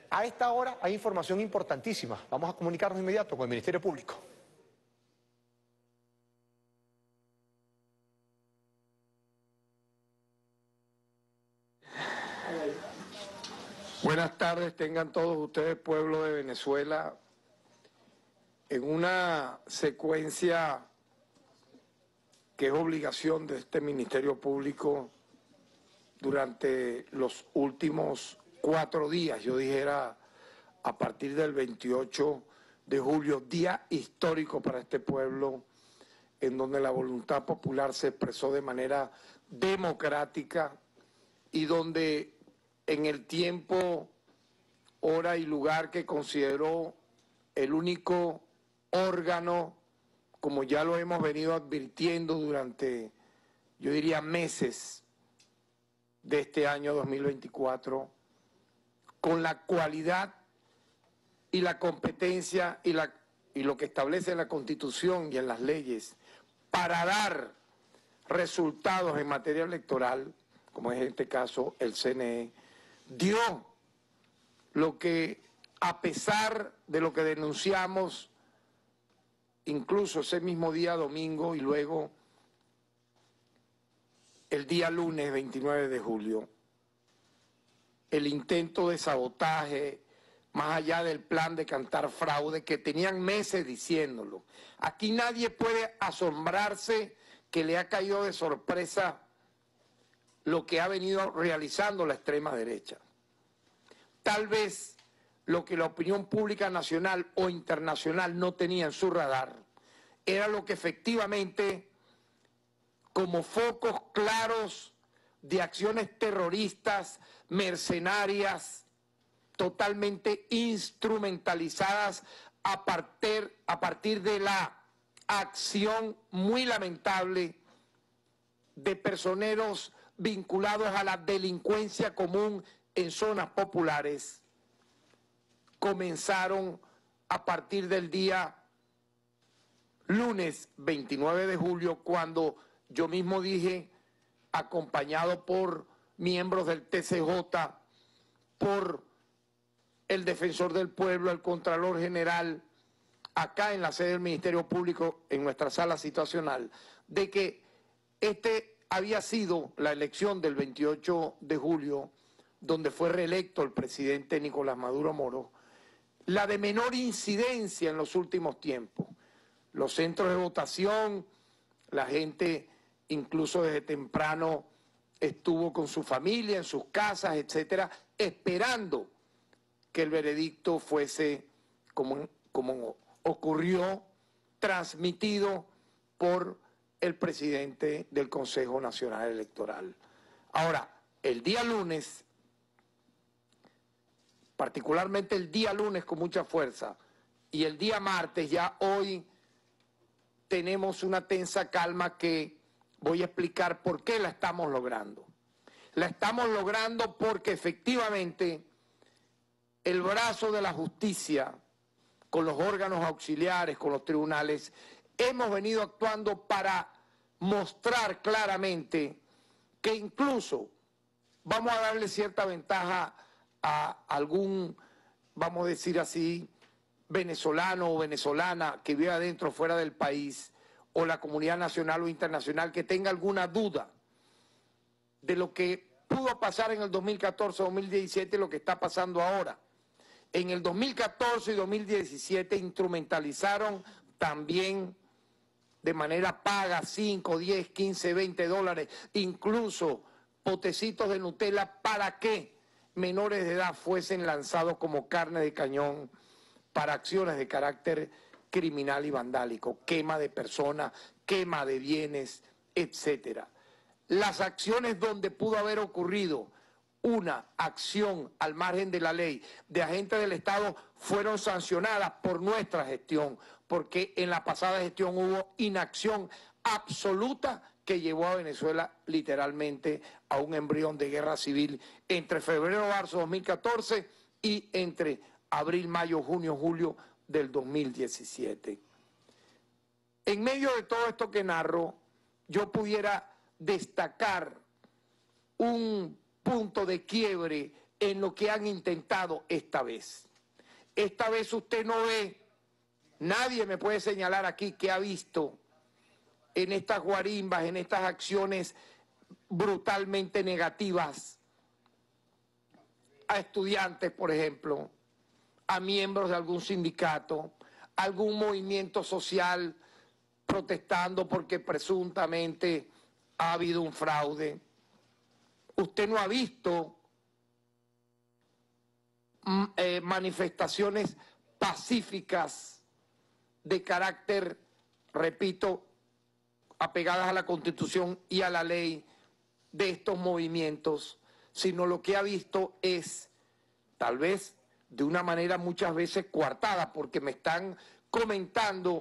A esta hora hay información importantísima. Vamos a comunicarnos de inmediato con el Ministerio Público. Buenas tardes, tengan todos ustedes, pueblo de Venezuela, en una secuencia que es obligación de este Ministerio Público durante los últimos 4 días, yo dijera a partir del 28 de julio, día histórico para este pueblo, en donde la voluntad popular se expresó de manera democrática y donde en el tiempo, hora y lugar que consideró el único órgano, como ya lo hemos venido advirtiendo durante, yo diría, meses de este año 2024, con la cualidad y la competencia y lo que establece la Constitución y en las leyes para dar resultados en materia electoral, como es en este caso el CNE, dio lo que, a pesar de lo que denunciamos, incluso ese mismo día domingo y luego el día lunes 29 de julio, el intento de sabotaje, más allá del plan de cantar fraude, que tenían meses diciéndolo. Aquí nadie puede asombrarse que le ha caído de sorpresa lo que ha venido realizando la extrema derecha. Tal vez lo que la opinión pública nacional o internacional no tenía en su radar era lo que efectivamente, como focos claros de acciones terroristas, mercenarias, totalmente instrumentalizadas a partir de la acción muy lamentable de personeros vinculados a la delincuencia común en zonas populares, comenzaron a partir del día lunes 29 de julio, cuando yo mismo dije, acompañado por miembros del TCJ, por el Defensor del Pueblo, el Contralor General, acá en la sede del Ministerio Público, en nuestra sala situacional, de que había sido la elección del 28 de julio, donde fue reelecto el presidente Nicolás Maduro Moro, la de menor incidencia en los últimos tiempos. Los centros de votación, la gente incluso desde temprano estuvo con su familia, en sus casas, etcétera, esperando que el veredicto fuese como ocurrió, transmitido por el presidente del Consejo Nacional Electoral. Ahora, el día lunes, particularmente el día lunes con mucha fuerza, y el día martes, ya hoy tenemos una tensa calma que voy a explicar por qué la estamos logrando. La estamos logrando porque efectivamente el brazo de la justicia, con los órganos auxiliares, con los tribunales, hemos venido actuando para mostrar claramente que incluso vamos a darle cierta ventaja a algún, vamos a decir así, venezolano o venezolana que vive adentro o fuera del país, o la comunidad nacional o internacional que tenga alguna duda de lo que pudo pasar en el 2014, 2017 y lo que está pasando ahora. En el 2014 y 2017 instrumentalizaron también de manera paga 5, 10, 15, 20 dólares, incluso potecitos de Nutella para que menores de edad fuesen lanzados como carne de cañón para acciones de carácter criminal y vandálico, quema de personas, quema de bienes, etcétera. Las acciones donde pudo haber ocurrido una acción al margen de la ley de agentes del Estado fueron sancionadas por nuestra gestión, porque en la pasada gestión hubo inacción absoluta que llevó a Venezuela literalmente a un embrión de guerra civil entre febrero y marzo de 2014 y entre abril, mayo, junio, julio del 2017. En medio de todo esto que narro, yo pudiera destacar un punto de quiebre en lo que han intentado esta vez. Esta vez usted no ve, nadie me puede señalar aquí que ha visto en estas guarimbas, en estas acciones brutalmente negativas a estudiantes, por ejemplo, a miembros de algún sindicato, algún movimiento social protestando porque presuntamente ha habido un fraude. Usted no ha visto manifestaciones pacíficas de carácter, repito, apegadas a la Constitución y a la ley de estos movimientos, sino lo que ha visto es, tal vez de una manera muchas veces coartada, porque me están comentando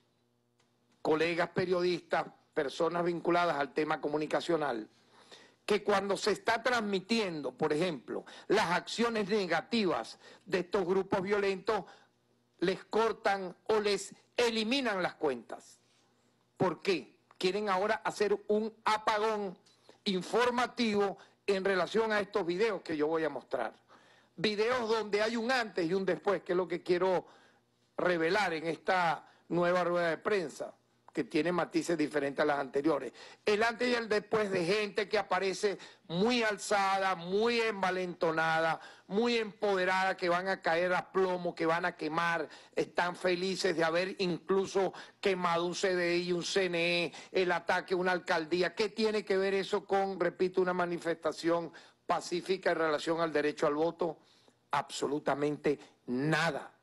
colegas periodistas, personas vinculadas al tema comunicacional, que cuando se está transmitiendo, por ejemplo, las acciones negativas de estos grupos violentos, les cortan o les eliminan las cuentas. ¿Por qué? Quieren ahora hacer un apagón informativo en relación a estos videos que yo voy a mostrar. Videos donde hay un antes y un después, que es lo que quiero revelar en esta nueva rueda de prensa, que tiene matices diferentes a las anteriores. El antes y el después de gente que aparece muy alzada, muy envalentonada, muy empoderada, que van a caer a plomo, que van a quemar, están felices de haber incluso quemado un CDI, un CNE, el ataque a una alcaldía. ¿Qué tiene que ver eso con, repito, una manifestación pacífica en relación al derecho al voto? Absolutamente nada.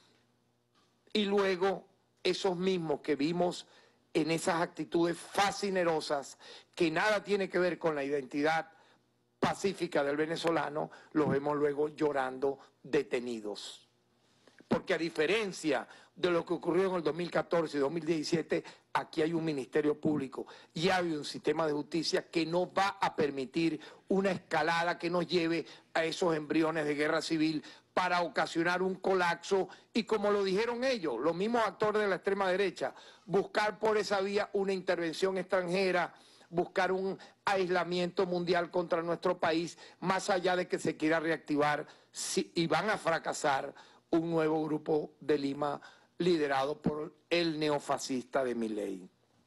Y luego, esos mismos que vimos en esas actitudes fascinerosas, que nada tiene que ver con la identidad pacífica del venezolano, los vemos luego llorando detenidos. Porque a diferencia de lo que ocurrió en el 2014 y 2017, aquí hay un Ministerio Público y hay un sistema de justicia que no va a permitir una escalada que nos lleve a esos embriones de guerra civil para ocasionar un colapso y, como lo dijeron ellos, los mismos actores de la extrema derecha, buscar por esa vía una intervención extranjera, buscar un aislamiento mundial contra nuestro país, más allá de que se quiera reactivar y van a fracasar un nuevo grupo de Lima liderado por el neofascista de Milei.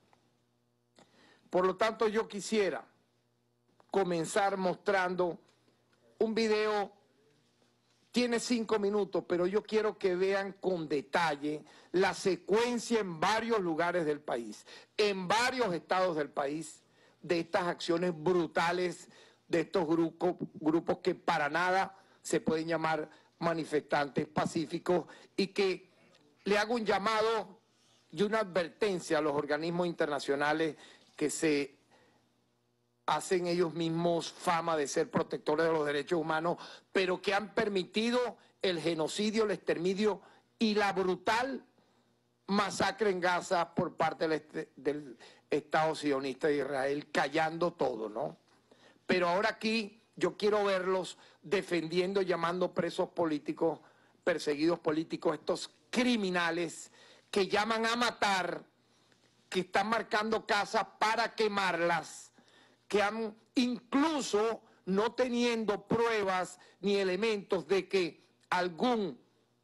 Por lo tanto, yo quisiera comenzar mostrando un video. Tiene 5 minutos, pero yo quiero que vean con detalle la secuencia en varios lugares del país, en varios estados del país, de estas acciones brutales de estos grupos que para nada se pueden llamar manifestantes pacíficos, y que le hago un llamado y una advertencia a los organismos internacionales que se hacen ellos mismos fama de ser protectores de los derechos humanos, pero que han permitido el genocidio, el exterminio y la brutal masacre en Gaza por parte del Estado sionista de Israel, callando todo, ¿no? Pero ahora aquí yo quiero verlos defendiendo, llamando presos políticos, perseguidos políticos, estos criminales que llaman a matar, que están marcando casas para quemarlas, que han, incluso no teniendo pruebas ni elementos de que algún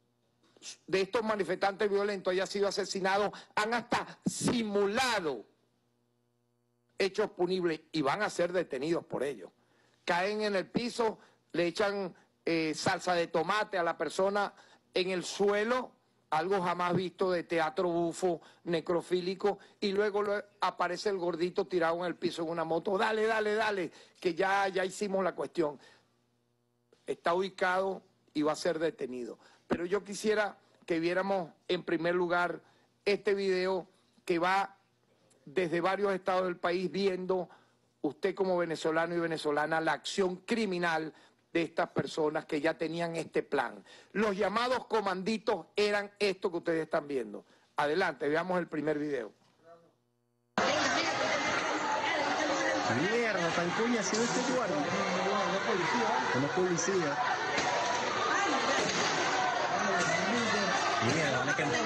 de estos manifestantes violentos haya sido asesinado, han hasta simulado hechos punibles y van a ser detenidos por ello. Caen en el piso, le echan salsa de tomate a la persona en el suelo, algo jamás visto de teatro bufo necrofílico, y luego aparece el gordito tirado en el piso en una moto. Dale, dale, dale, que ya hicimos la cuestión. Está ubicado y va a ser detenido. Pero yo quisiera que viéramos en primer lugar este video que va desde varios estados del país, viendo usted como venezolano y venezolana la acción criminal de estas personas que ya tenían este plan. Los llamados comanditos eran esto que ustedes están viendo. Adelante, veamos el primer video. Mierda, tan coño haciendo este guardia. Una policía. Mierda, van a quemar.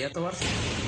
a tomarse.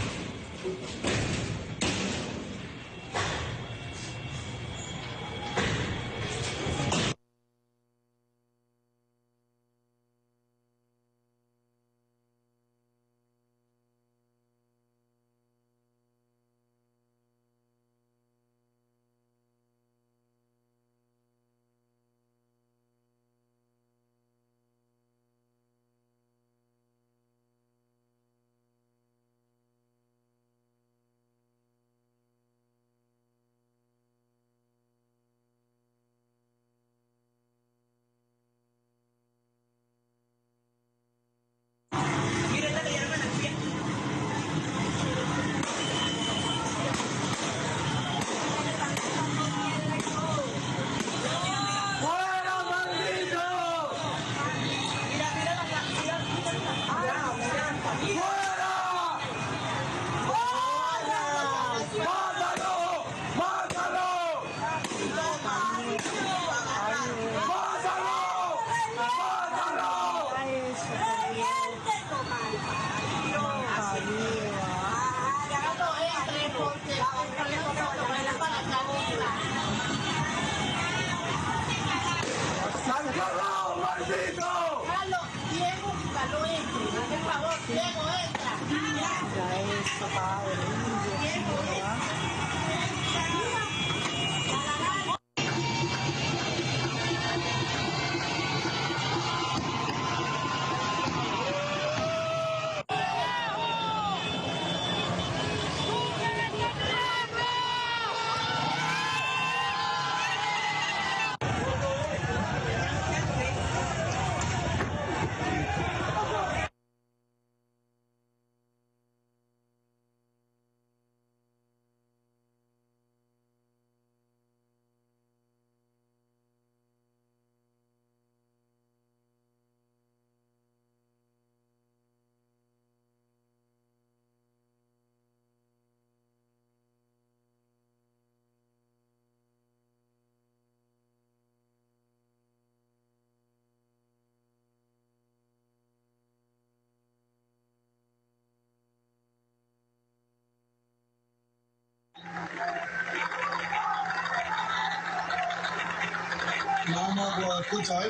Vamos, escucha,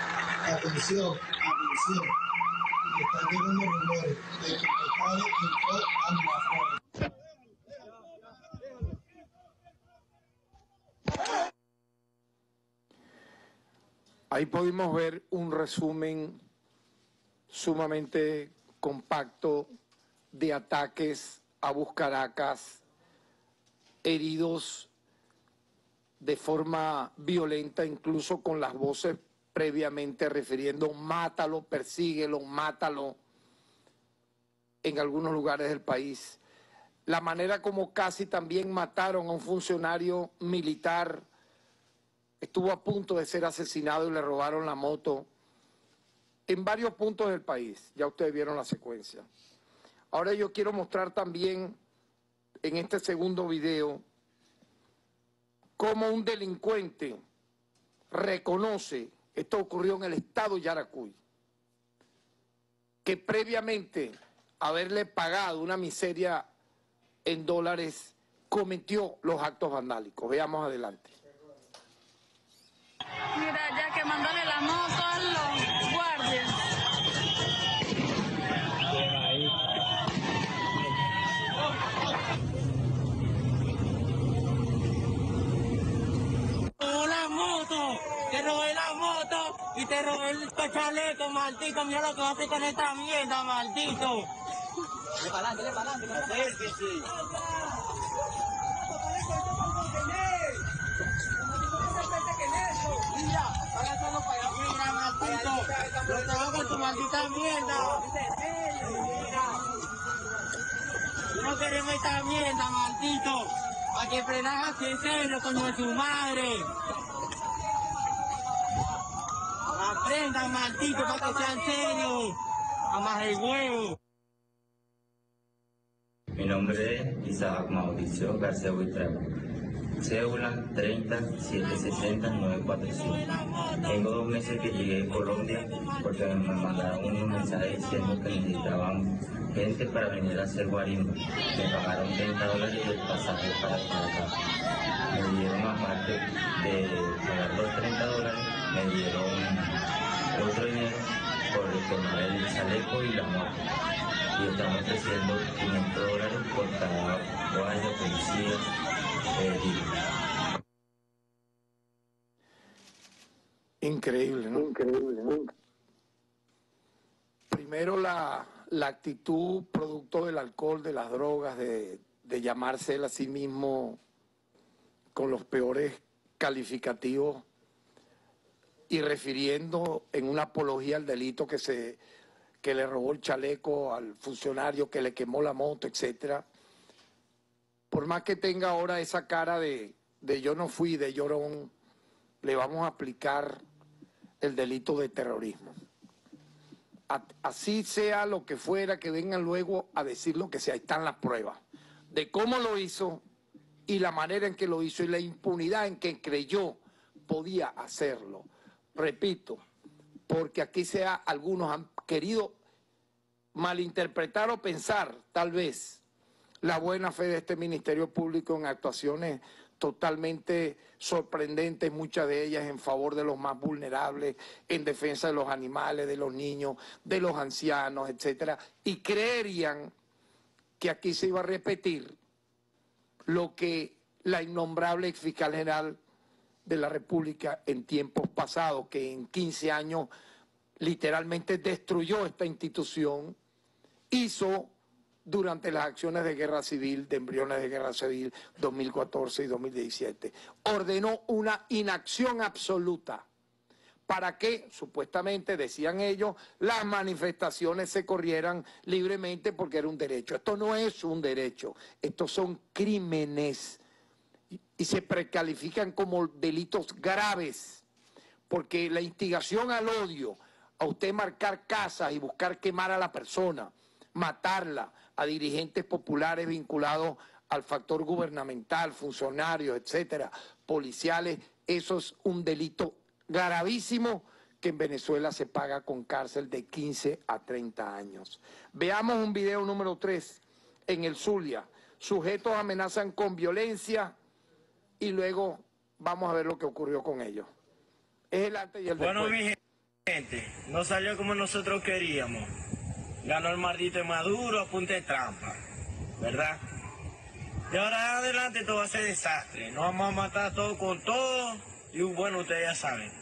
atención, atención. Están llegando rumores de que Petare entró al Mafono. Ahí pudimos ver un resumen sumamente compacto de ataques a Caracas, heridos de forma violenta, incluso con las voces previamente refiriendo mátalo, persíguelo, mátalo, en algunos lugares del país. La manera como casi también mataron a un funcionario militar, estuvo a punto de ser asesinado y le robaron la moto en varios puntos del país. Ya ustedes vieron la secuencia. Ahora yo quiero mostrar también en este segundo video cómo un delincuente reconoce, esto ocurrió en el estado Yaracuy, que previamente haberle pagado una miseria en dólares cometió los actos vandálicos. Veamos adelante. Mira, ya quemándole la moto a los guardias. La moto, te robé la moto y te robé el chaleco, maldito. Mira lo que vas a hacer con esta mierda, maldito. Dale para adelante, acérquese. Mira, hágaselo para allá. Mira, maldito. Lo trabajo con tu maldita mierda. No queremos esta mierda, maldito. Para que frenas así en serio, coño de su madre. Aprendan, maldito, para que sean serios. Amas el huevo. Mi nombre es Isaac Mauricio García Buitrego. cédula 30-760-945. Tengo 2 meses que llegué a Colombia porque me mandaron un mensaje diciendo que necesitaban gente para venir a hacer guarimba. Me pagaron $30 el pasaje para acá. Me dieron, aparte de pagar los $30, me dieron otro dinero por tomar el chaleco y la moto. Y estamos ofreciendo $500 por cada guardia, policía. Increíble, ¿no? Increíble, ¿no? Primero la actitud producto del alcohol, de las drogas, de llamarse él a sí mismo con los peores calificativos y refiriendo en una apología al delito que le robó el chaleco al funcionario, que le quemó la moto, etcétera. Por más que tenga ahora esa cara de yo no fui, de llorón, le vamos a aplicar el delito de terrorismo. Así sea lo que fuera, que vengan luego a decir lo que sea. Ahí están las pruebas de cómo lo hizo y la manera en que lo hizo y la impunidad en que creyó podía hacerlo. Repito, porque aquí algunos han querido malinterpretar o pensar, tal vez, la buena fe de este Ministerio Público en actuaciones totalmente sorprendentes, muchas de ellas en favor de los más vulnerables, en defensa de los animales, de los niños, de los ancianos, etcétera, y creerían que aquí se iba a repetir lo que la innombrable ex fiscal general de la República en tiempos pasados, que en 15 años literalmente destruyó esta institución, hizo durante las acciones de guerra civil, de embriones de guerra civil 2014 y 2017. Ordenó una inacción absoluta para que, supuestamente, decían ellos, las manifestaciones se corrieran libremente porque era un derecho. Esto no es un derecho, estos son crímenes y se precalifican como delitos graves, porque la instigación al odio, a usted marcar casas y buscar quemar a la persona, matarla, a dirigentes populares vinculados al factor gubernamental, funcionarios, etcétera, policiales, eso es un delito gravísimo que en Venezuela se paga con cárcel de 15 a 30 años. Veamos un video número 3 en el Zulia. Sujetos amenazan con violencia y luego vamos a ver lo que ocurrió con ellos. Es el antes y el después. Bueno, mi gente, no salió como nosotros queríamos. Ganó el maldito Maduro a punta de trampa, ¿verdad? De ahora en adelante todo va a ser desastre. Nos vamos a matar todo con todo y bueno, ustedes ya saben.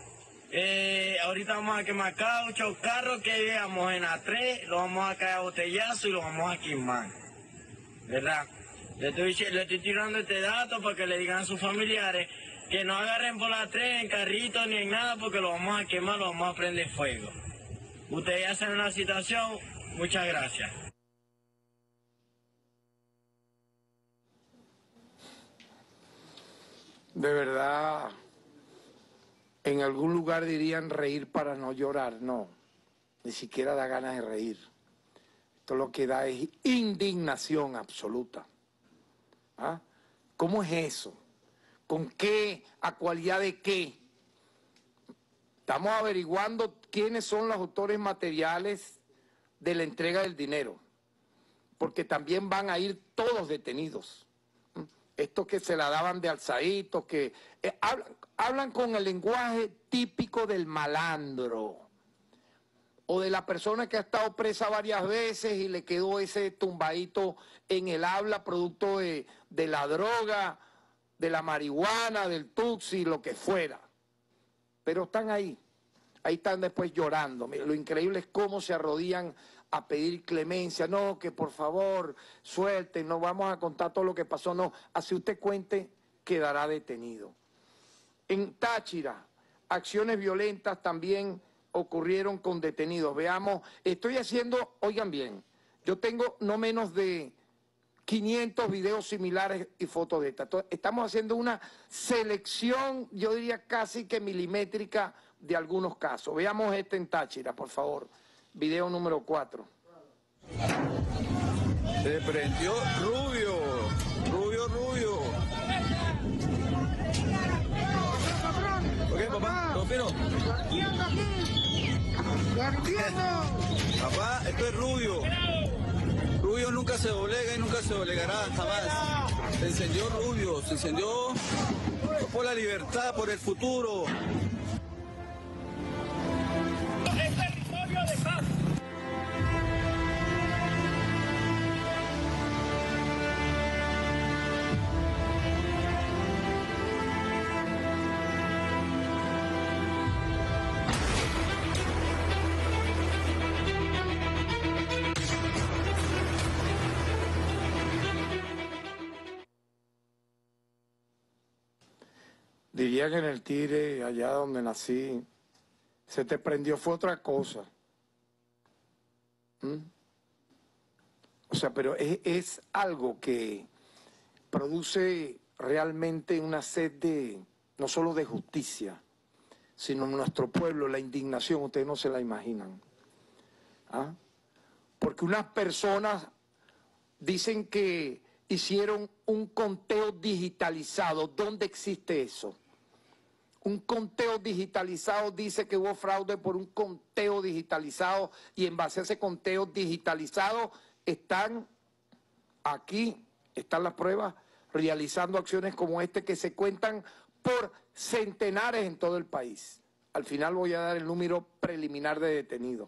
Ahorita vamos a quemar caucho, carros que veamos en A3, los vamos a caer a botellazo y los vamos a quemar, ¿verdad? Le estoy tirando este dato para que le digan a sus familiares que no agarren por la 3 en carrito ni en nada porque lo vamos a quemar, lo vamos a prender fuego. Ustedes ya saben la situación. Muchas gracias. De verdad, en algún lugar dirían reír para no llorar. No, ni siquiera da ganas de reír. Esto lo que da es indignación absoluta. ¿Ah? ¿Cómo es eso? ¿Con qué? ¿A cualidad de qué? Estamos averiguando quiénes son los autores materiales de la entrega del dinero, porque también van a ir todos detenidos. Estos que se la daban de alzaditos, que hablan con el lenguaje típico del malandro, o de la persona que ha estado presa varias veces y le quedó ese tumbadito en el habla producto de la droga, de la marihuana, del tutsi, lo que fuera. Pero están ahí están después llorando. Mira, lo increíble es cómo se arrodillan a pedir clemencia. No, que por favor suelten, no vamos a contar todo lo que pasó. No, así usted cuente, quedará detenido. En Táchira, acciones violentas también ocurrieron con detenidos. Veamos, estoy haciendo, oigan bien, yo tengo no menos de 500 videos similares y fotos de estas. Estamos haciendo una selección, yo diría casi que milimétrica, de algunos casos. Veamos este en Táchira, por favor. Video número 4. Se prendió Rubio. fino. Papá, esto es Rubio. Rubio nunca se doblega y nunca se doblegará, jamás. Se encendió Rubio, se encendió por la libertad, por el futuro. Es territorio de paz. Diría que en el Tigre, allá donde nací, se te prendió fue otra cosa. O sea, pero es algo que produce realmente una sed de, no solo de justicia, sino en nuestro pueblo, la indignación, ustedes no se la imaginan. ¿Ah? Porque unas personas dicen que hicieron un conteo digitalizado. ¿Dónde existe eso? Un conteo digitalizado dice que hubo fraude por un conteo digitalizado y en base a ese conteo digitalizado están las pruebas, realizando acciones como este que se cuentan por centenares en todo el país. Al final voy a dar el número preliminar de detenidos.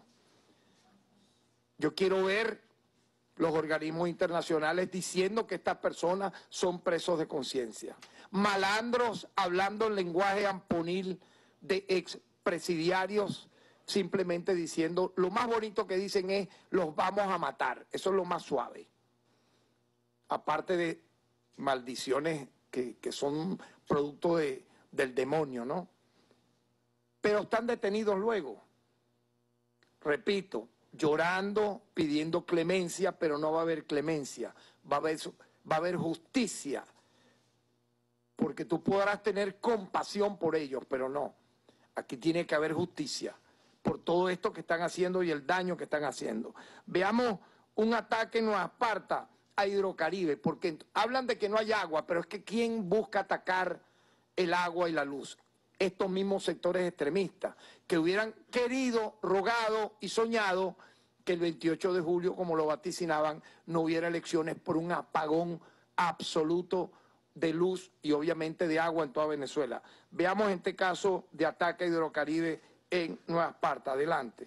Yo quiero ver los organismos internacionales diciendo que estas personas son presos de conciencia. Malandros hablando en lenguaje amponil de expresidiarios, simplemente diciendo, lo más bonito que dicen es, los vamos a matar. Eso es lo más suave. Aparte de maldiciones que son producto del demonio, ¿no? Pero están detenidos luego. Repito, llorando, pidiendo clemencia, pero no va a haber clemencia, va a haber justicia, porque tú podrás tener compasión por ellos, pero no, aquí tiene que haber justicia por todo esto que están haciendo y el daño que están haciendo. Veamos un ataque en Nueva Esparta a Hidrocaribe, porque hablan de que no hay agua, pero es que ¿quién busca atacar el agua y la luz? Estos mismos sectores extremistas, que hubieran querido, rogado y soñado que el 28 de julio, como lo vaticinaban, no hubiera elecciones por un apagón absoluto de luz y obviamente de agua en toda Venezuela. Veamos este caso de ataque a Hidrocaribe en Nueva Esparta. Adelante.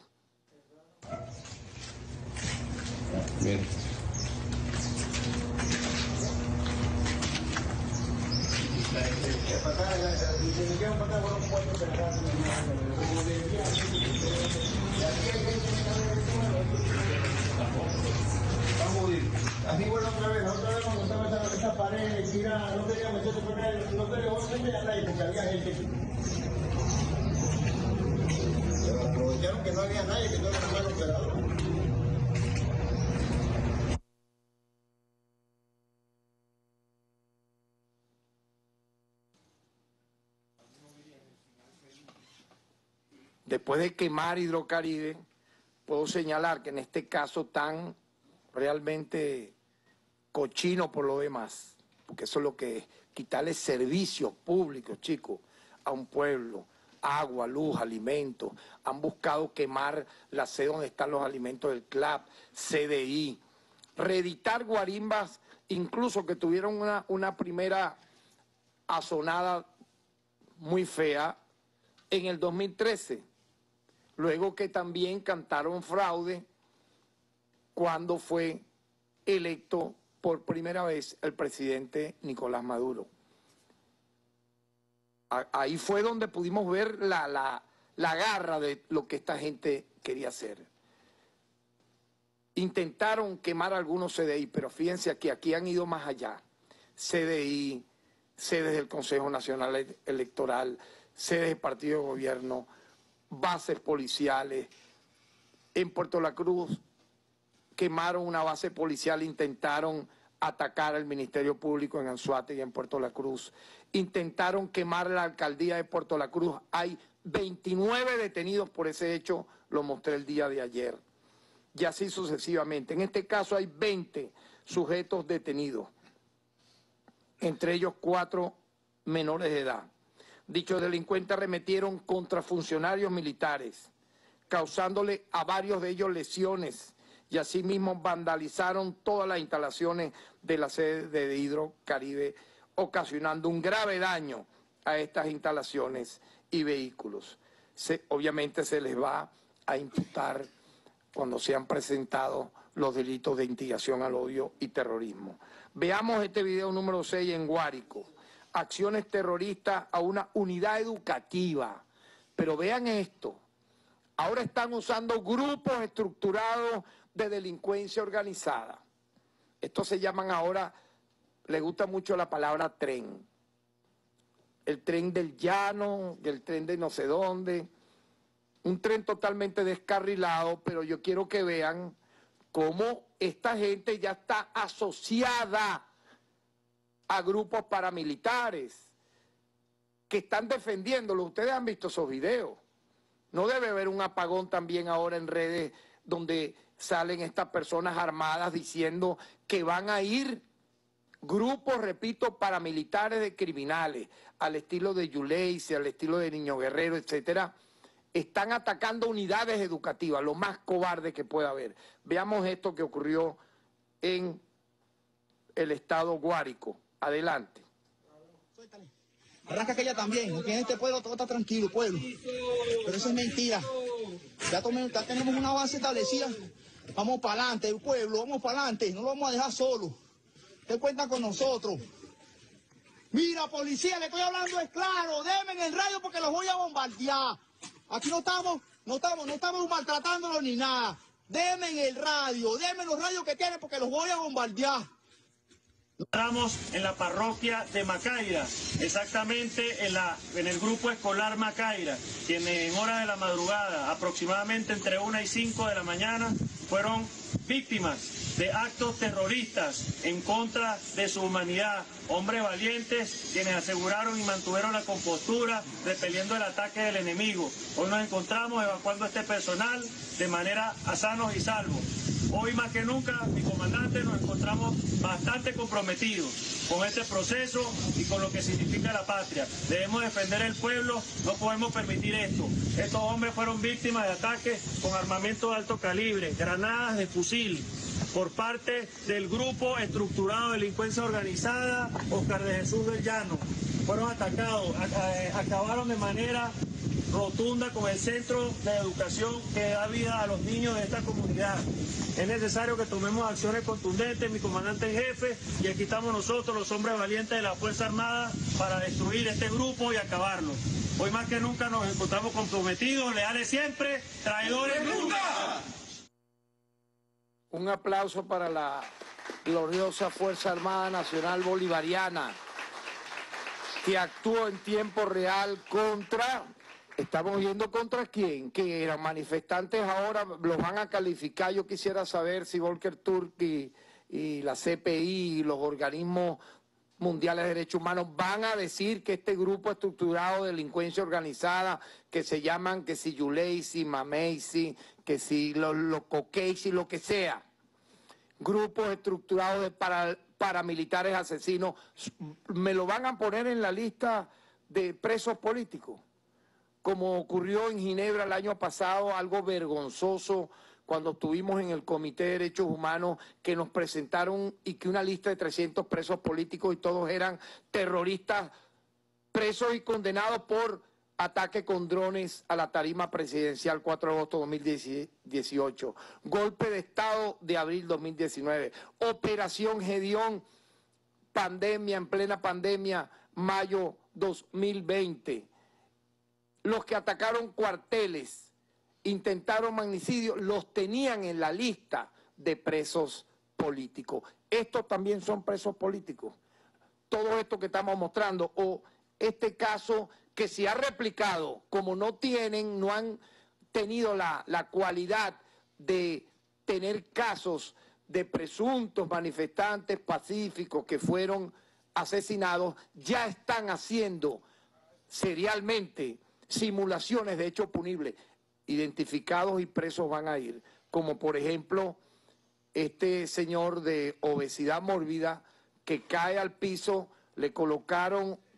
Bien. Así bueno otra vez cuando estaba esa pared tirada, no quería meterse con él, no quería meterse a nadie porque había gente. Pero aprovecharon que no había nadie, que no era mal operador. Después de quemar Hidrocaribe, puedo señalar que en este caso tan realmente cochino por lo demás, porque eso es lo que es, quitarle servicios públicos, chicos, a un pueblo, agua, luz, alimentos. Han buscado quemar la sede donde están los alimentos del CLAP, CDI, reeditar guarimbas, incluso que tuvieron una primera azonada muy fea en el 2013. Luego que también cantaron fraude cuando fue electo por primera vez el presidente Nicolás Maduro. Ahí fue donde pudimos ver la garra de lo que esta gente quería hacer. Intentaron quemar algunos CDI, pero fíjense que aquí han ido más allá. CDI, sedes del Consejo Nacional Electoral, sedes del Partido de Gobierno, bases policiales. En Puerto La Cruz quemaron una base policial, intentaron atacar al Ministerio Público en Anzoátegui y en Puerto La Cruz. Intentaron quemar la alcaldía de Puerto La Cruz. Hay 29 detenidos por ese hecho, lo mostré el día de ayer. Y así sucesivamente. En este caso hay 20 sujetos detenidos, entre ellos 4 menores de edad. Dichos delincuentes arremetieron contra funcionarios militares, causándole a varios de ellos lesiones y asimismo vandalizaron todas las instalaciones de la sede de Hidrocaribe, ocasionando un grave daño a estas instalaciones y vehículos. Obviamente se les va a imputar cuando sean presentados los delitos de instigación al odio y terrorismo. Veamos este video número 6 en Guárico. Acciones terroristas a una unidad educativa. Pero vean esto. Ahora están usando grupos estructurados de delincuencia organizada. Estos se llaman ahora, les gusta mucho la palabra tren. El tren del llano, el tren de no sé dónde. Un tren totalmente descarrilado, pero yo quiero que vean cómo esta gente ya está asociada a grupos paramilitares que están defendiéndolo. Ustedes han visto esos videos. No debe haber un apagón también ahora en redes donde salen estas personas armadas diciendo que van a ir grupos, repito, paramilitares de criminales, al estilo de Yuleisi, al estilo de Niño Guerrero, etcétera. Están atacando unidades educativas, lo más cobarde que pueda haber. Veamos esto que ocurrió en el estado Guárico. Adelante. Arranca aquella también, aquí en este pueblo todo está tranquilo, pueblo. Pero eso es mentira. Ya tenemos una base establecida. Vamos para adelante, el pueblo, vamos para adelante, no lo vamos a dejar solo. Ustedes cuentan con nosotros. Mira, policía, le estoy hablando es claro, denme en el radio porque los voy a bombardear. Aquí no estamos maltratándolos ni nada. Denme en el radio, denme los radios que tienen porque los voy a bombardear. Estamos en la parroquia de Macaira, exactamente en el grupo escolar Macaira, quienes en horas de la madrugada, aproximadamente entre 1 y 5 de la mañana, fueron víctimas de actos terroristas en contra de su humanidad. Hombres valientes quienes aseguraron y mantuvieron la compostura repeliendo el ataque del enemigo. Hoy nos encontramos evacuando este personal de manera a sanos y salvos. Hoy más que nunca, mi comandante, nos encontramos bastante comprometidos con este proceso y con lo que significa la patria. Debemos defender el pueblo, no podemos permitir esto. Estos hombres fueron víctimas de ataques con armamento de alto calibre, granadas de fusil, por parte del grupo estructurado de delincuencia organizada Oscar de Jesús del Llano. Fueron atacados, acabaron de manera rotunda con el centro de educación que da vida a los niños de esta comunidad. Es necesario que tomemos acciones contundentes, mi comandante en jefe, y aquí estamos nosotros, los hombres valientes de la Fuerza Armada, para destruir este grupo y acabarlo. Hoy más que nunca nos encontramos comprometidos, leales siempre, traidores nunca. Un aplauso para la gloriosa Fuerza Armada Nacional Bolivariana, que actuó en tiempo real contra... Estamos viendo contra quién, que eran manifestantes, ahora los van a calificar. Yo quisiera saber si Volker Turk y la CPI y los organismos mundiales de derechos humanos van a decir que este grupo estructurado de delincuencia organizada, que se llaman, que si Yuleisi, Mameisi, que si los Coqueisi, lo que sea, grupos estructurados de paramilitares asesinos, me lo van a poner en la lista de presos políticos, como ocurrió en Ginebra el año pasado, algo vergonzoso, cuando estuvimos en el Comité de Derechos Humanos, que nos presentaron y que una lista de 300 presos políticos y todos eran terroristas presos y condenados por ataque con drones a la tarima presidencial 4 de agosto de 2018, golpe de Estado de abril 2019, Operación Gedeón, pandemia, en plena pandemia, mayo 2020. Los que atacaron cuarteles, intentaron magnicidio, los tenían en la lista de presos políticos. Estos también son presos políticos. Todo esto que estamos mostrando, o este caso que se ha replicado, como no han tenido la cualidad de tener casos de presuntos manifestantes pacíficos que fueron asesinados, ya están haciendo serialmente simulaciones de hechos punibles, identificados y presos van a ir, como por ejemplo este señor de obesidad mórbida que cae al piso, le colocaron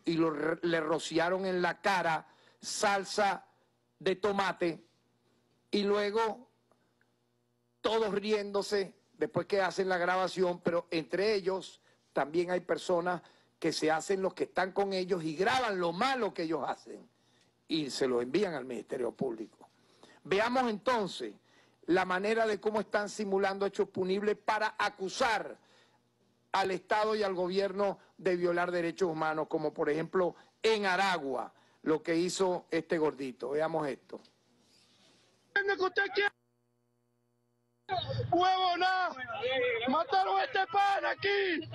y le rociaron en la cara salsa de tomate y luego todos riéndose después que hacen la grabación, pero entre ellos también hay personas que se hacen los que están con ellos y graban lo malo que ellos hacen y se lo envían al Ministerio Público. Veamos entonces la manera de cómo están simulando hechos punibles para acusar al Estado y al gobierno de violar derechos humanos, como por ejemplo en Aragua, lo que hizo este gordito. Veamos esto. ¡Huevona! ¡Mataron a este pan aquí!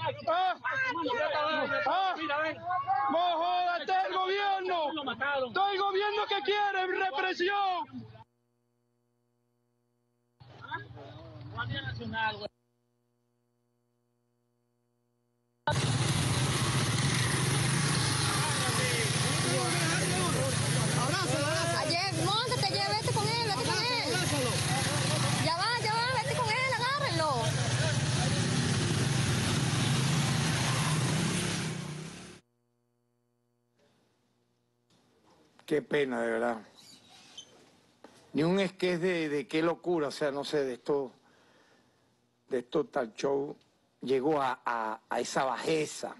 ¡No jodas! ¡Este es el gobierno! ¡Todo el gobierno que quiere represión! Guardia Nacional, güey. Ayer, móntate, vete con él, vete con él. Ya va, vete con él, agárrenlo. Qué pena, de verdad. Ni un sketch de qué locura, o sea, no sé, de esto tal show llegó a esa bajeza.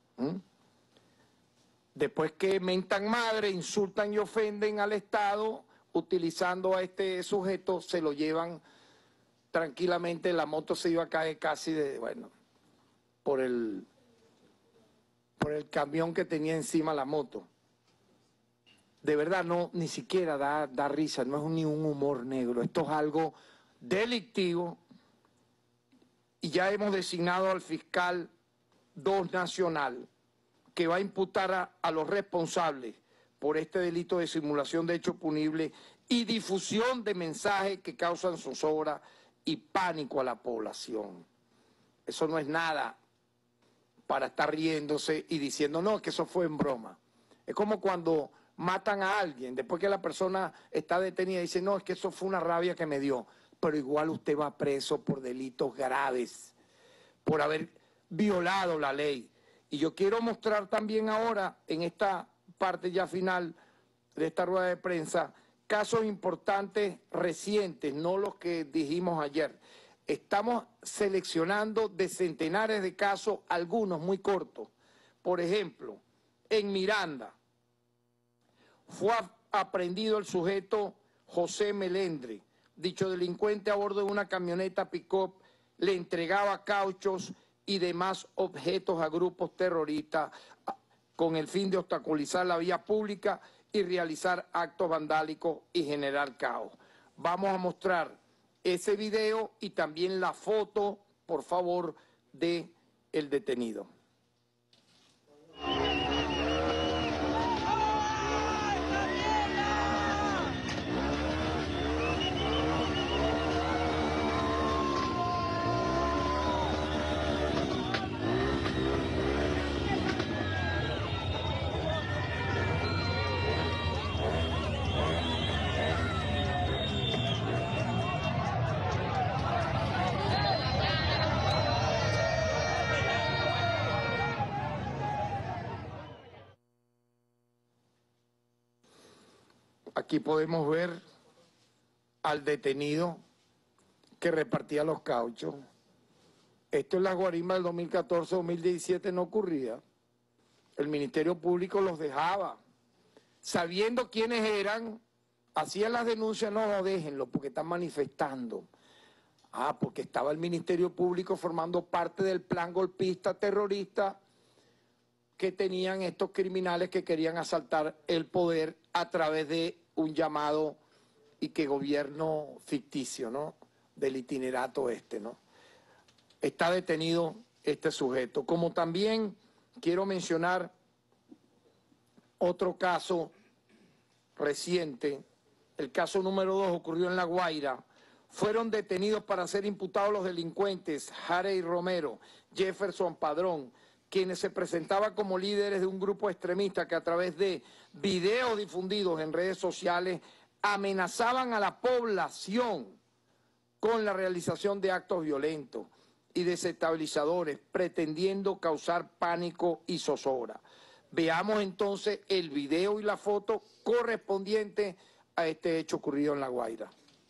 Después que mentan madre, insultan y ofenden al Estado, utilizando a este sujeto, se lo llevan tranquilamente, la moto se iba a caer casi por el camión que tenía encima la moto. De verdad, no, ni siquiera da risa, no es ni un humor negro, esto es algo delictivo y ya hemos designado al fiscal 2 nacional que va a imputar a los responsables por este delito de simulación de hecho punible y difusión de mensajes que causan zozobra y pánico a la población. Eso no es nada para estar riéndose y diciendo, no, que eso fue en broma. Es como cuando matan a alguien, después que la persona está detenida y dice, no, es que eso fue una rabia que me dio, pero igual usted va preso por delitos graves, por haber violado la ley. Y yo quiero mostrar también ahora, en esta parte ya final de esta rueda de prensa, casos importantes recientes, no los que dijimos ayer. Estamos seleccionando de centenares de casos, algunos muy cortos. Por ejemplo, en Miranda fue aprehendido el sujeto José Melendre. Dicho delincuente a bordo de una camioneta pick-up le entregaba cauchos y demás objetos a grupos terroristas con el fin de obstaculizar la vía pública y realizar actos vandálicos y generar caos. Vamos a mostrar ese video y también la foto, por favor, de el detenido. Aquí podemos ver al detenido que repartía los cauchos. Esto en las guarimbas del 2014-2017 no ocurría. El Ministerio Público los dejaba. Sabiendo quiénes eran, hacían las denuncias, no, déjenlo, porque están manifestando. Porque estaba el Ministerio Público formando parte del plan golpista terrorista que tenían estos criminales que querían asaltar el poder a través de un llamado y que gobierno ficticio, ¿no? Del itinerato ¿no? Está detenido este sujeto. Como también quiero mencionar otro caso reciente, el caso número 2 ocurrió en La Guaira. Fueron detenidos para ser imputados los delincuentes Harey Romero, Jefferson Padrón, quienes se presentaban como líderes de un grupo extremista que a través de videos difundidos en redes sociales amenazaban a la población con la realización de actos violentos y desestabilizadores, pretendiendo causar pánico y zozobra. Veamos entonces el video y la foto correspondiente a este hecho ocurrido en La Guaira.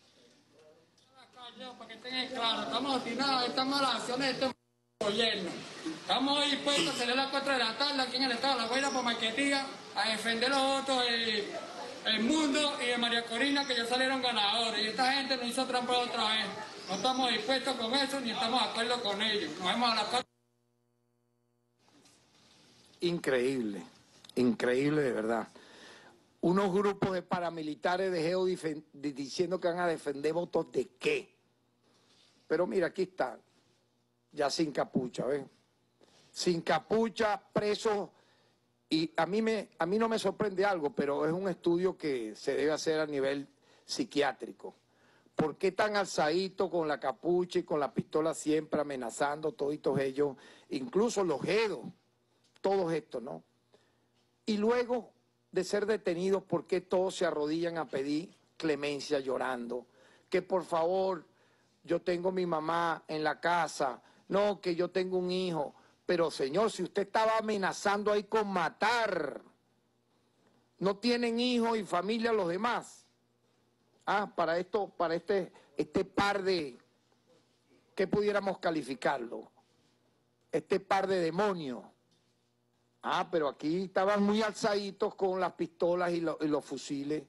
Para que tengan claro, estamos obstinados a estas malas acciones de este gobierno. Estamos hoy dispuestos a salir a las 4 de la tarde aquí en el estado de La Guaira por Marquetía a defender los votos del Mundo y de María Corina, que ya salieron ganadores. Y esta gente nos hizo trampa otra vez. No estamos dispuestos con eso ni estamos de acuerdo con ellos. Nos vemos a las 4. Increíble, increíble de verdad. Unos grupos de paramilitares de Geo diciendo que van a defender votos de qué. Pero mira, aquí están, ya sin capucha, ¿ven? Sin capucha, presos. Y a mí no me sorprende algo, pero es un estudio que se debe hacer a nivel psiquiátrico. ¿Por qué tan alzaditos con la capucha y con la pistola siempre amenazando toditos ellos, incluso los Gedos, todos estos, ¿no? Y luego de ser detenidos, ¿por qué todos se arrodillan a pedir clemencia llorando? Que por favor, yo tengo mi mamá en la casa, no, que yo tengo un hijo. Pero señor, si usted estaba amenazando ahí con matar, no tienen hijos y familia los demás. Para este par de, ¿qué pudiéramos calificarlo? Este par de demonios. Pero aquí estaban muy alzaditos con las pistolas y los fusiles.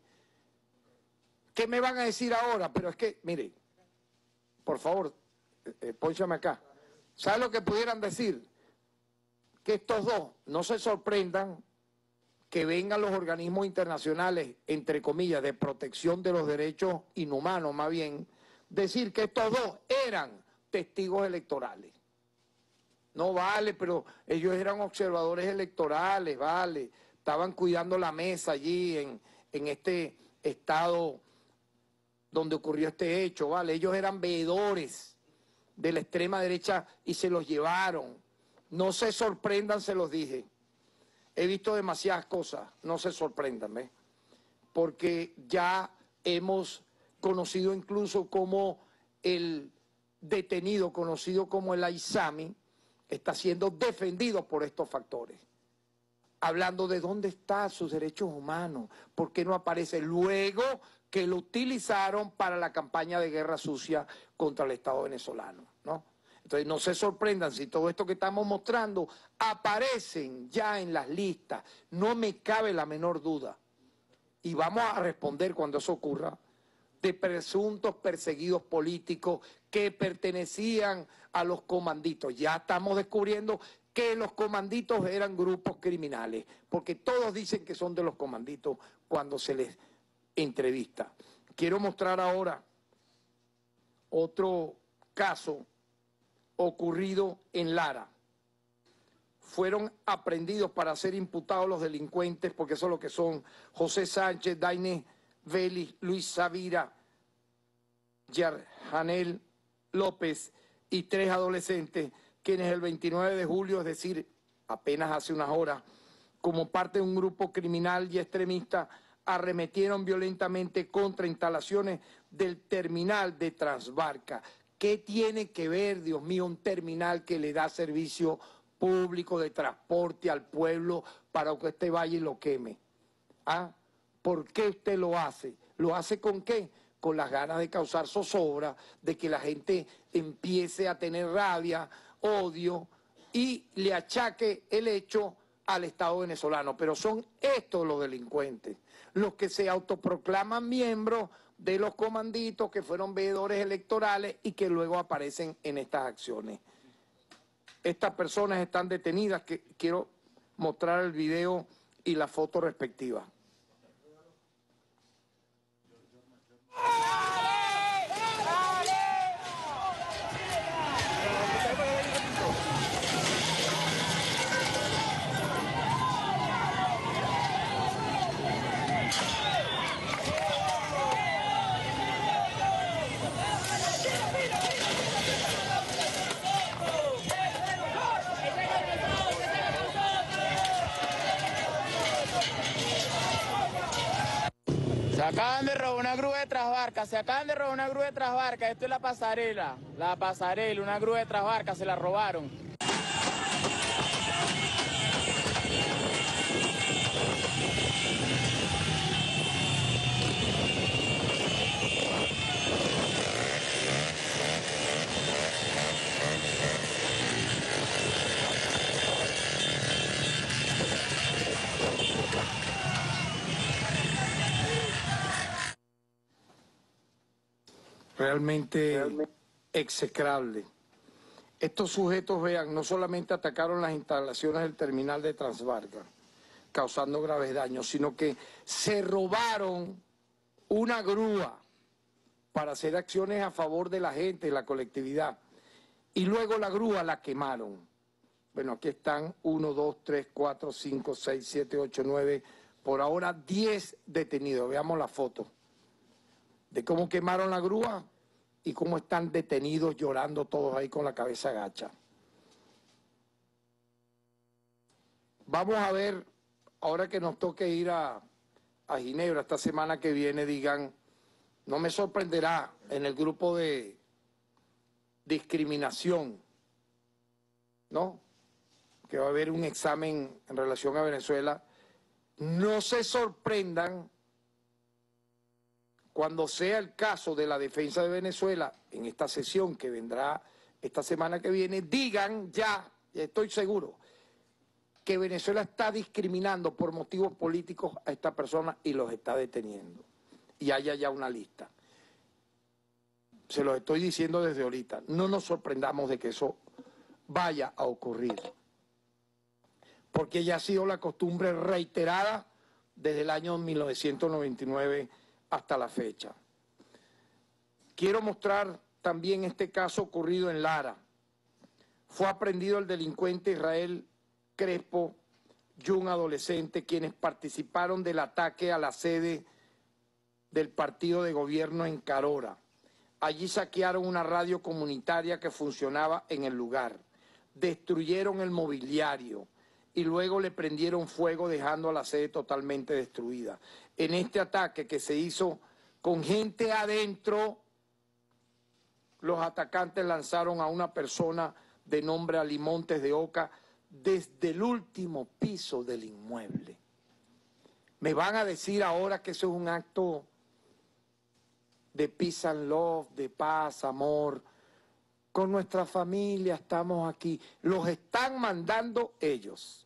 ¿Qué me van a decir ahora? Pero es que, mire, por favor, pónchame acá. ¿Sabe lo que pudieran decir? Que estos dos no se sorprendan que vengan los organismos internacionales, entre comillas, de protección de los derechos inhumanos, más bien, decir que estos dos eran testigos electorales. No vale, pero ellos eran observadores electorales, vale, estaban cuidando la mesa allí en este estado donde ocurrió este hecho, vale, ellos eran veedores de la extrema derecha y se los llevaron. No se sorprendan, se los dije. He visto demasiadas cosas, no se sorprendan, ¿ves? Porque ya hemos conocido incluso como el detenido, conocido como el Aizami, está siendo defendido por estos factores. Hablando de dónde están sus derechos humanos, por qué no aparece luego que lo utilizaron para la campaña de guerra sucia contra el Estado venezolano, ¿no? Entonces no se sorprendan si todo esto que estamos mostrando aparecen ya en las listas, no me cabe la menor duda. Y vamos a responder cuando eso ocurra, de presuntos perseguidos políticos que pertenecían a los comanditos. Ya estamos descubriendo que los comanditos eran grupos criminales, porque todos dicen que son de los comanditos cuando se les entrevista. Quiero mostrar ahora otro caso ocurrido en Lara. Fueron aprehendidos para ser imputados los delincuentes, porque eso es lo que son: José Sánchez, Daine Vélez, Luis Savira, Yarjanel López y 3 adolescentes, quienes el 29 de julio, es decir, apenas hace unas horas, como parte de un grupo criminal y extremista, arremetieron violentamente contra instalaciones del terminal de Transbarca. ¿Qué tiene que ver, Dios mío, un terminal que le da servicio público de transporte al pueblo para que usted vaya y lo queme? ¿Por qué usted lo hace? ¿Lo hace con qué? Con las ganas de causar zozobra, de que la gente empiece a tener rabia, odio y le achaque el hecho al Estado venezolano. Pero son estos los delincuentes, los que se autoproclaman miembros de los comanditos, que fueron veedores electorales y que luego aparecen en estas acciones. Estas personas están detenidas, que quiero mostrar el video y la foto respectiva. Se acaban de robar una grúa de Transbarca, esto es la pasarela, una grúa de Transbarca, se la robaron. realmente execrable. Estos sujetos, vean, no solamente atacaron las instalaciones del terminal de Transbarca, causando graves daños, sino que se robaron una grúa para hacer acciones a favor de la gente, de la colectividad, y luego la grúa la quemaron. Bueno, aquí están 1, 2, 3, 4, 5, 6, 7, 8, 9, por ahora 10 detenidos. Veamos la foto de cómo quemaron la grúa y cómo están detenidos llorando todos ahí con la cabeza agacha. Vamos a ver, ahora que nos toque ir a Ginebra esta semana que viene, digan, no me sorprenderá en el grupo de discriminación, ¿no?, que va a haber un examen en relación a Venezuela, no se sorprendan cuando sea el caso de la defensa de Venezuela, en esta sesión que vendrá esta semana que viene, digan ya, estoy seguro, que Venezuela está discriminando por motivos políticos a esta persona y los está deteniendo. Y haya ya una lista. Se los estoy diciendo desde ahorita. No nos sorprendamos de que eso vaya a ocurrir, porque ya ha sido la costumbre reiterada desde el año 1999 hasta la fecha. Quiero mostrar también este caso ocurrido en Lara. Fue aprehendido el delincuente Israel Crespo y un adolescente, quienes participaron del ataque a la sede del partido de gobierno en Carora. Allí saquearon una radio comunitaria que funcionaba en el lugar, destruyeron el mobiliario y luego le prendieron fuego dejando a la sede totalmente destruida. En este ataque que se hizo con gente adentro, los atacantes lanzaron a una persona de nombre Alimontes de Oca desde el último piso del inmueble. Me van a decir ahora que eso es un acto de peace and love, de paz, amor. Con nuestra familia estamos aquí. Los están mandando ellos.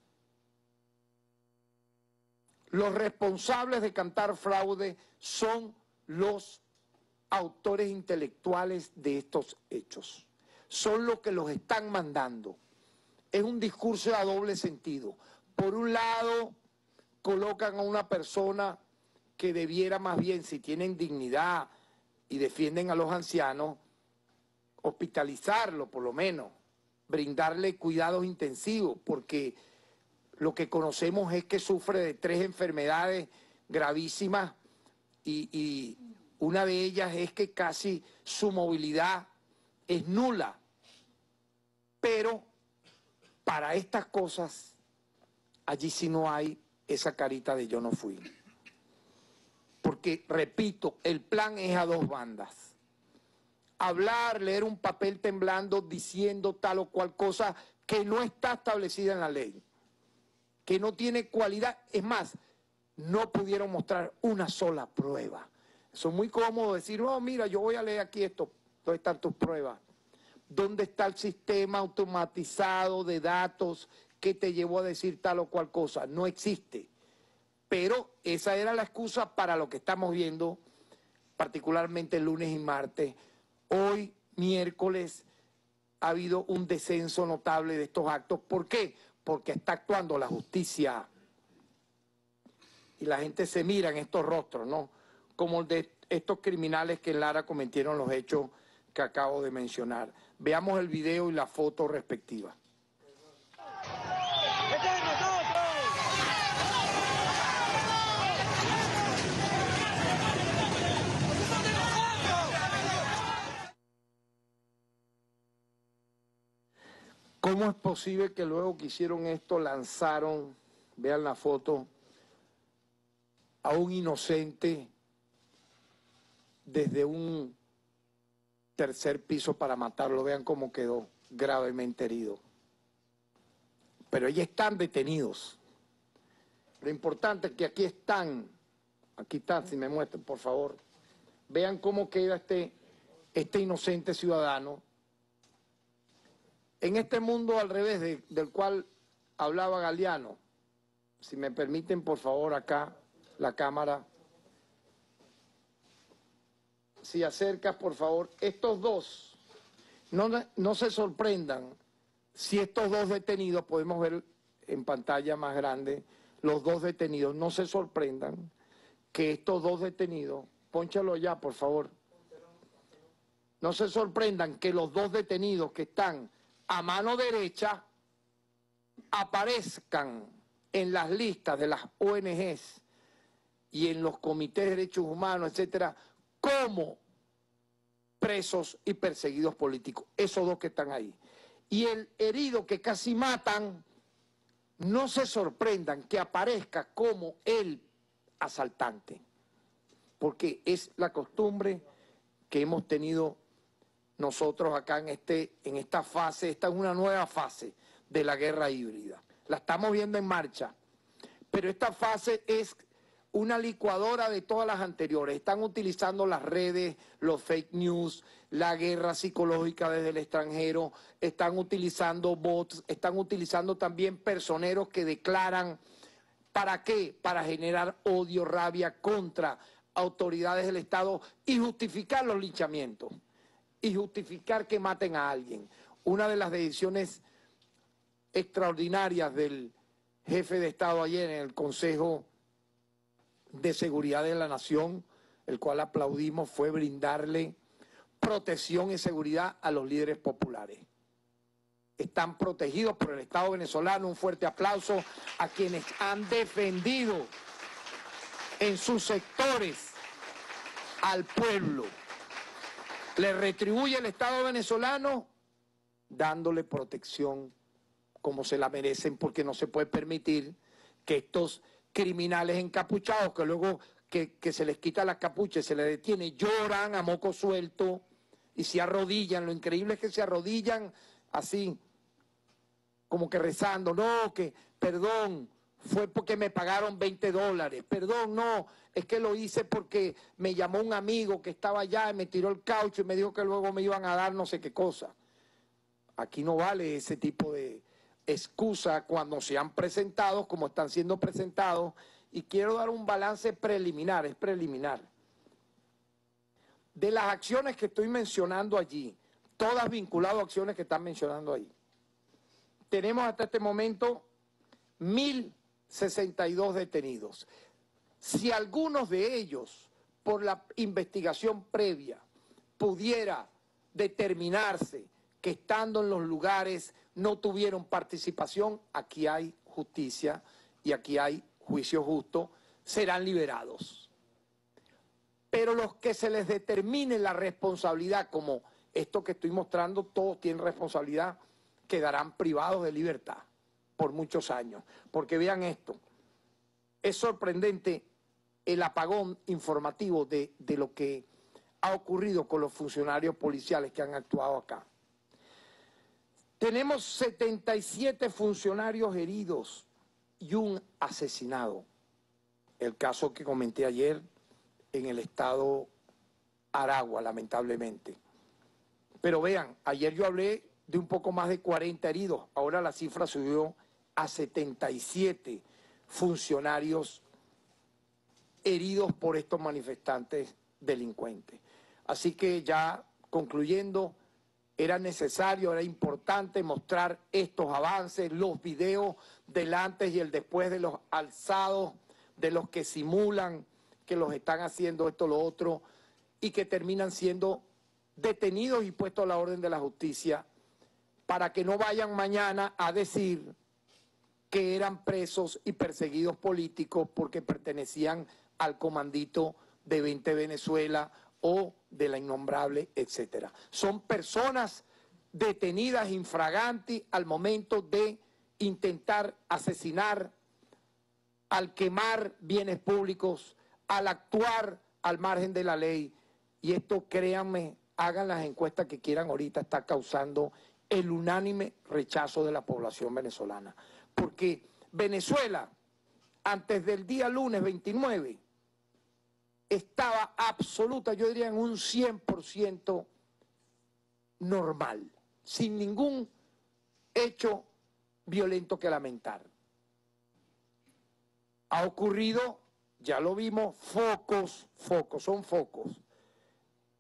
Los responsables de cantar fraude son los autores intelectuales de estos hechos. Son los que los están mandando. Es un discurso a doble sentido. Por un lado, colocan a una persona que debiera más bien, si tienen dignidad y defienden a los ancianos, hospitalizarlo por lo menos, brindarle cuidados intensivos, porque lo que conocemos es que sufre de 3 enfermedades gravísimas y una de ellas es que casi su movilidad es nula. Pero para estas cosas, allí sí no hay esa carita de yo no fui. Porque, repito, el plan es a 2 bandas. Hablar, leer un papel temblando diciendo tal o cual cosa que no está establecida en la ley, que no tiene cualidad. Es más, no pudieron mostrar una sola prueba. Eso es muy cómodo decir, oh, mira, yo voy a leer aquí esto. ¿Dónde están tus pruebas? ¿Dónde está el sistema automatizado de datos que te llevó a decir tal o cual cosa? No existe. Pero esa era la excusa para lo que estamos viendo, particularmente el lunes y martes. Hoy, miércoles, ha habido un descenso notable de estos actos. ¿Por qué? Porque está actuando la justicia. Y la gente se mira en estos rostros, ¿no? Como el de estos criminales que en Lara cometieron los hechos que acabo de mencionar. Veamos el video y la foto respectiva. ¿Cómo es posible que luego que hicieron esto lanzaron, vean la foto, a un inocente desde un 3er piso para matarlo? Vean cómo quedó gravemente herido. Pero ellos están detenidos. Lo importante es que aquí están, si me muestran por favor, vean cómo queda este inocente ciudadano. En este mundo al revés del cual hablaba Galeano, si me permiten por favor acá la cámara, si acercas, por favor, estos dos, no se sorprendan si estos dos detenidos, podemos ver en pantalla más grande, los dos detenidos, no se sorprendan que estos dos detenidos, pónchalo ya, por favor, no se sorprendan que los dos detenidos que están a mano derecha aparezcan en las listas de las ONGs y en los comités de derechos humanos, etcétera, como presos y perseguidos políticos, esos dos que están ahí. Y el herido que casi matan, no se sorprendan que aparezca como el asaltante, porque es la costumbre que hemos tenido nosotros acá en esta fase. Esta es una nueva fase de la guerra híbrida. La estamos viendo en marcha, pero esta fase es una licuadora de todas las anteriores. Están utilizando las redes, los fake news, la guerra psicológica desde el extranjero, están utilizando bots, están utilizando también personeros que declaran. ¿Para qué? Para generar odio, rabia contra autoridades del Estado y justificar los linchamientos y justificar que maten a alguien. Una de las decisiones extraordinarias del jefe de Estado ayer en el Consejo de Seguridad de la Nación, el cual aplaudimos, fue brindarle protección y seguridad a los líderes populares. Están protegidos por el Estado venezolano. Un fuerte aplauso a quienes han defendido en sus sectores al pueblo. Le retribuye el Estado venezolano dándole protección como se la merecen, porque no se puede permitir que estos criminales encapuchados, que luego que se les quita la capucha y se les detiene, lloran a moco suelto y se arrodillan. Lo increíble es que se arrodillan así, como que rezando, no, que perdón, fue porque me pagaron $20, perdón, no, es que lo hice porque me llamó un amigo que estaba allá y me tiró el caucho y me dijo que luego me iban a dar no sé qué cosa. Aquí no vale ese tipo de excusa cuando se han presentado como están siendo presentados, y quiero dar un balance preliminar, es preliminar, de las acciones que estoy mencionando allí, todas vinculadas a acciones que están mencionando ahí. Tenemos hasta este momento 1.062 detenidos. Si algunos de ellos, por la investigación previa, pudiera determinarse que estando en los lugares no tuvieron participación, aquí hay justicia y aquí hay juicio justo, serán liberados. Pero los que se les determine la responsabilidad, como esto que estoy mostrando, todos tienen responsabilidad, quedarán privados de libertad por muchos años. Porque vean esto, es sorprendente el apagón informativo de lo que ha ocurrido con los funcionarios policiales que han actuado acá. Tenemos 77 funcionarios heridos y un asesinado. El caso que comenté ayer en el estado Aragua, lamentablemente. Pero vean, ayer yo hablé de un poco más de 40 heridos. Ahora la cifra subió a 77 funcionarios heridos por estos manifestantes delincuentes. Así que ya concluyendo, era necesario, era importante mostrar estos avances, los videos del antes y el después de los alzados, de los que simulan que los están haciendo esto, lo otro, y que terminan siendo detenidos y puestos a la orden de la justicia, para que no vayan mañana a decir que eran presos y perseguidos políticos porque pertenecían al comandito de 20 Venezuela o de la innombrable, etcétera. Son personas detenidas infraganti al momento de intentar asesinar, al quemar bienes públicos, al actuar al margen de la ley. Y esto, créanme, hagan las encuestas que quieran ahorita, está causando el unánime rechazo de la población venezolana. Porque Venezuela, antes del día lunes 29, estaba absoluta, yo diría en un 100% normal, sin ningún hecho violento que lamentar. Ha ocurrido, ya lo vimos, son focos,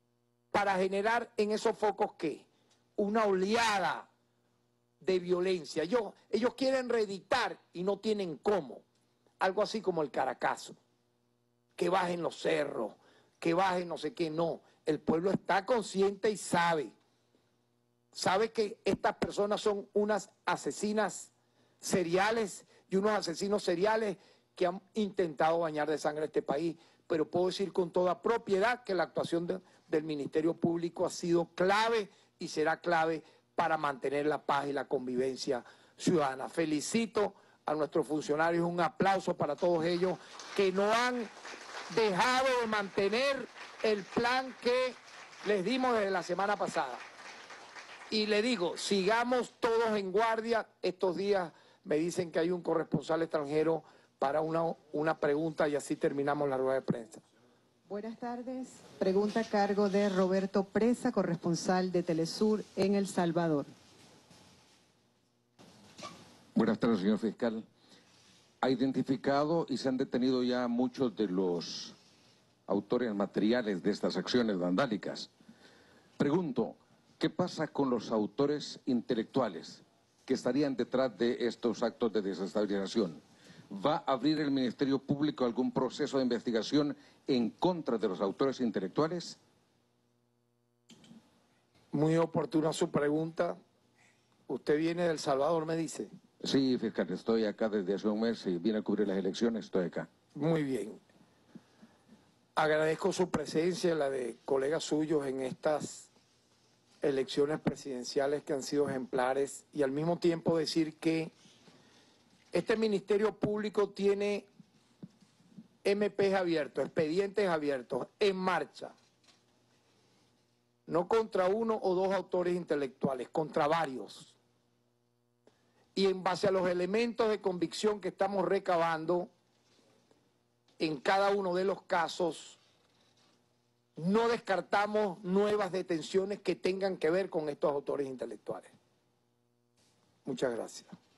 para generar en esos focos, ¿qué? Una oleada de violencia. Ellos quieren reeditar y no tienen cómo. Algo así como el Caracazo. Que bajen los cerros, que bajen no sé qué, no. El pueblo está consciente y sabe que estas personas son unas asesinas seriales y unos asesinos seriales que han intentado bañar de sangre a este país. Pero puedo decir con toda propiedad que la actuación del Ministerio Público ha sido clave y será clave para mantener la paz y la convivencia ciudadana. Felicito a nuestros funcionarios, un aplauso para todos ellos que no han dejado de mantener el plan que les dimos desde la semana pasada. Y le digo, sigamos todos en guardia. Estos días me dicen que hay un corresponsal extranjero para una pregunta y así terminamos la rueda de prensa. Buenas tardes. Pregunta a cargo de Roberto Presa, corresponsal de Telesur en El Salvador. Buenas tardes, señor fiscal. Ha identificado y se han detenido ya muchos de los autores materiales de estas acciones vandálicas. Pregunto, ¿qué pasa con los autores intelectuales que estarían detrás de estos actos de desestabilización? ¿Va a abrir el Ministerio Público algún proceso de investigación en contra de los autores intelectuales? Muy oportuna su pregunta. Usted viene de El Salvador, me dice. Sí, fiscal, estoy acá desde hace un mes y vine a cubrir las elecciones, estoy acá. Muy bien. Agradezco su presencia, la de colegas suyos en estas elecciones presidenciales que han sido ejemplares y al mismo tiempo decir que este Ministerio Público tiene MPs abiertos, expedientes abiertos, en marcha. No contra uno o dos autores intelectuales, contra varios. Y en base a los elementos de convicción que estamos recabando, en cada uno de los casos, no descartamos nuevas detenciones que tengan que ver con estos autores intelectuales. Muchas gracias.